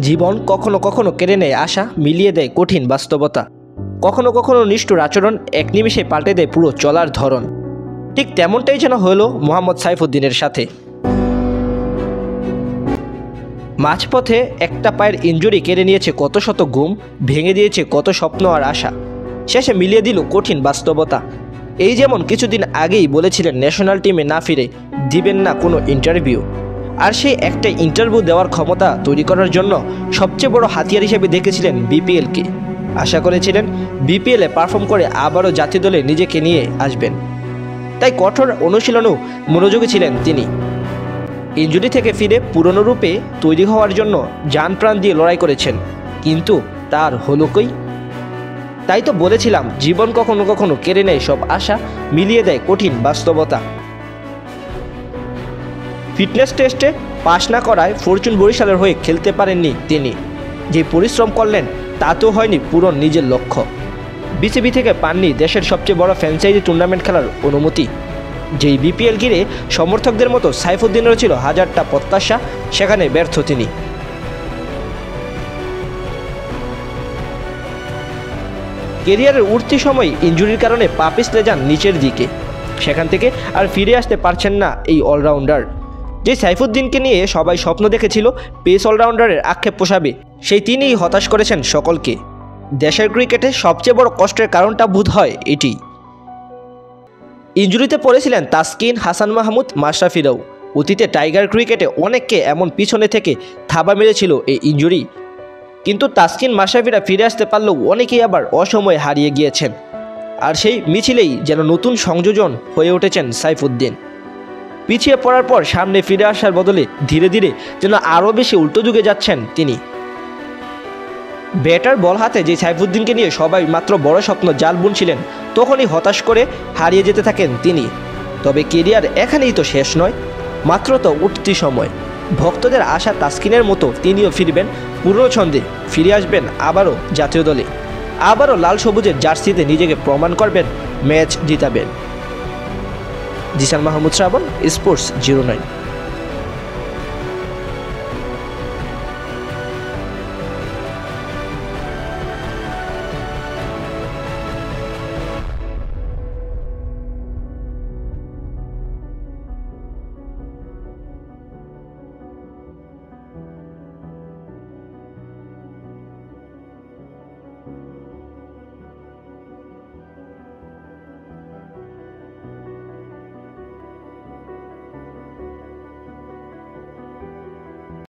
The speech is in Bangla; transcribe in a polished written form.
জীবন কখনো কখনো কেড়ে নেয় আশা, মিলিয়ে দেয় কঠিন বাস্তবতা। কখনো কখনো নিষ্ঠুর আচরণ এক নিমিষে পাল্টে দেয় পুরো চলার ধরন। ঠিক তেমনটাই যেন হলো মোহাম্মদ সাইফুদ্দিনের সাথে। মাঝপথে একটা পায়ের ইনজুরি কেড়ে নিয়েছে কত শত ঘুম, ভেঙে দিয়েছে কত স্বপ্ন আর আশা, শেষে মিলিয়ে দিল কঠিন বাস্তবতা। এই যেমন কিছুদিন আগেই বলেছিলেন ন্যাশনাল টিমে না ফিরে দিবেন না কোনো ইন্টারভিউ, আর সেই একটা ইন্টারভিউ দেওয়ার ক্ষমতা তৈরি করার জন্য সবচেয়ে বড় হাতিয়ার হিসেবে দেখেছিলেন বিপিএলকে। আশা করেছিলেন বিপিএলে পারফর্ম করে আবারও জাতীয় দলে নিজেকে নিয়ে আসবেন, তাই কঠোর অনুশীলনেও মনোযোগী ছিলেন তিনি। ইনজুরি থেকে ফিরে পুরনো রূপে তৈরি হওয়ার জন্য জান প্রাণ দিয়ে লড়াই করেছেন, কিন্তু তার হলো কই? তাই তো বলেছিলাম, জীবন কখনো কখনো কেড়ে নেয় সব আশা, মিলিয়ে দেয় কঠিন বাস্তবতা। ফিটনেস টেস্টে পাশ না করায় ফরচুন বরিশালের হয়ে খেলতে পারেননি তিনি। যে পরিশ্রম করলেন তাতেও হয়নি পূরণ নিজের লক্ষ্য। বিসিবি থেকে পাননি দেশের সবচেয়ে বড় ফ্র্যাঞ্চাইজি টুর্নামেন্ট খেলার অনুমতি। যেই বিপিএল ঘিরে সমর্থকদের মতো সাইফুদ্দিনেরও ছিল হাজারটা প্রত্যাশা, সেখানে ব্যর্থ তিনি। কেরিয়ারের উঠতি সময় ইনজুরির কারণে পা পিছলে যান নিচের দিকে, সেখান থেকে আর ফিরে আসতে পারছেন না এই অলরাউন্ডার। যে সাইফুদ্দিনকে নিয়ে সবাই স্বপ্ন দেখেছিল পেস অলরাউন্ডারের আক্ষেপ পোষাবে, সেই তিনিই হতাশ করেছেন সকলকে। দেশের ক্রিকেটে সবচেয়ে বড় কষ্টের কারণটা বোধ হয় এটি। ইনজুরিতে পড়েছিলেন তাসকিন, হাসান মাহমুদ, মাশরাফিরাও। অতীতে টাইগার ক্রিকেটে অনেককে এমন পিছনে থেকে থাবা মেরেছিল এই ইনজুরি, কিন্তু তাসকিন, মাশরাফিরা ফিরে আসতে পারলেও অনেকেই আবার অসময়ে হারিয়ে গিয়েছেন। আর সেই মিছিলেই যেন নতুন সংযোজন হয়ে উঠেছেন সাইফুদ্দিন। পিছিয়ে পড়ার পর সামনে ফিরে আসার বদলে ধীরে ধীরে যেন আরও বেশি উল্টো যুগে যাচ্ছেন তিনি। ব্যাটার বল হাতে যে সাইফুদ্দিনকে নিয়ে সবাই মাত্র বড় স্বপ্ন জাল বুনছিলেন, তখনই হতাশ করে হারিয়ে যেতে থাকেন তিনি। তবে কেরিয়ার এখানেই তো শেষ নয়, মাত্র তো উঠতি সময়। ভক্তদের আশা তাসকিনের মতো তিনিও ফিরবেন পুরনো ছন্দে, ফিরে আসবেন আবারও জাতীয় দলে, আবারও লাল সবুজের জার্সিতে নিজেকে প্রমাণ করবেন, ম্যাচ জিতাবেন। জিসান মাহমুদ শ্রাবণ, স্পোর্টস 09।